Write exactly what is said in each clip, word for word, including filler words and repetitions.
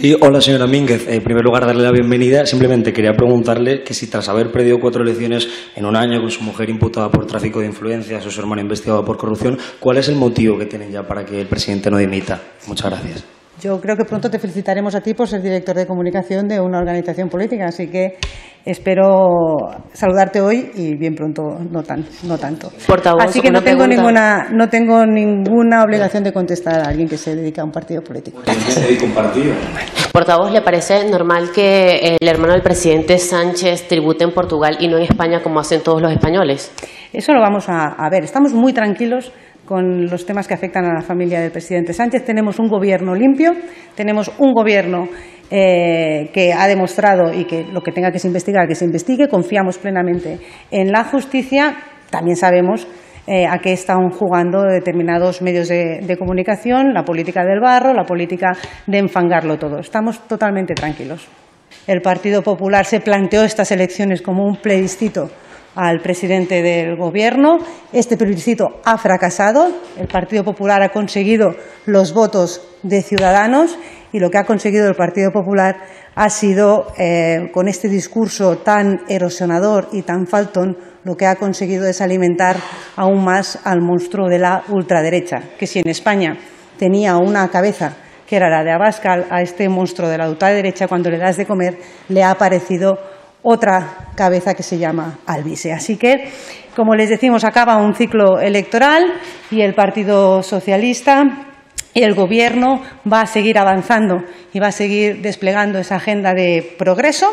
Y hola, señora Mínguez. En primer lugar, darle la bienvenida. Simplemente quería preguntarle que si tras haber perdido cuatro elecciones en un año, con su mujer imputada por tráfico de influencias, su hermano investigado por corrupción, ¿cuál es el motivo que tienen ya para que el presidente no dimita? Muchas gracias. Yo creo que pronto te felicitaremos a ti por ser director de comunicación de una organización política, así que espero saludarte hoy y bien pronto no, tan, no tanto. Portavoz, así que no tengo, pregunta. ninguna, no tengo ninguna obligación de contestar a alguien que se dedica a un partido político. ¿Quién se dedica a un partido? Portavoz, ¿le parece normal que el hermano del presidente Sánchez tribute en Portugal y no en España como hacen todos los españoles? Eso lo vamos a, a ver. Estamos muy tranquilos con los temas que afectan a la familia del presidente Sánchez. Tenemos un gobierno limpio, tenemos un gobierno eh, que ha demostrado y que lo que tenga que se investigar, que se investigue. Confiamos plenamente en la justicia. También sabemos eh, a qué están jugando determinados medios de, de comunicación, la política del barro, la política de enfangarlo todo. Estamos totalmente tranquilos. El Partido Popular se planteó estas elecciones como un plebiscito al presidente del Gobierno. Este plebiscito ha fracasado. El Partido Popular ha conseguido los votos de Ciudadanos y lo que ha conseguido el Partido Popular ha sido, eh, con este discurso tan erosionador y tan faltón, lo que ha conseguido es alimentar aún más al monstruo de la ultraderecha, que si en España tenía una cabeza que era la de Abascal, a este monstruo de la ultraderecha, cuando le das de comer, le ha parecido otra cabeza que se llama Alvise. Así que, como les decimos, acaba un ciclo electoral y el Partido Socialista y el Gobierno va a seguir avanzando y va a seguir desplegando esa agenda de progreso.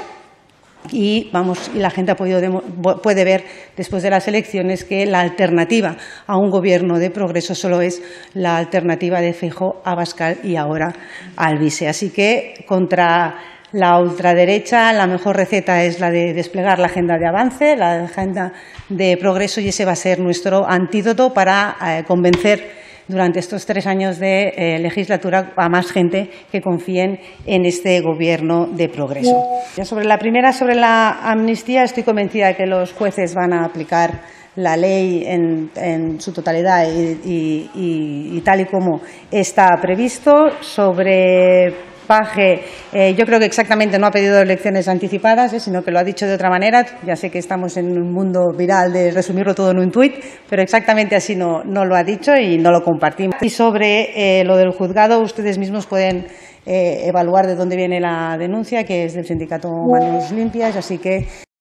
Y, vamos, y la gente ha podido, puede ver después de las elecciones que la alternativa a un gobierno de progreso solo es la alternativa de Feijóo, Abascal y ahora Alvise. Así que, contra la ultraderecha, la mejor receta es la de desplegar la agenda de avance, la agenda de progreso, y ese va a ser nuestro antídoto para eh, convencer durante estos tres años de eh, legislatura a más gente que confíen en este gobierno de progreso. Ya sobre la primera, sobre la amnistía, estoy convencida de que los jueces van a aplicar la ley en, en su totalidad y, y, y, y tal y como está previsto. Sobre Paje, eh, yo creo que exactamente no ha pedido elecciones anticipadas, eh, sino que lo ha dicho de otra manera. Ya sé que estamos en un mundo viral de resumirlo todo en un tuit, pero exactamente así no, no lo ha dicho y no lo compartimos. Y sobre eh, lo del juzgado, ustedes mismos pueden eh, evaluar de dónde viene la denuncia, que es del sindicato Manos Limpias, así que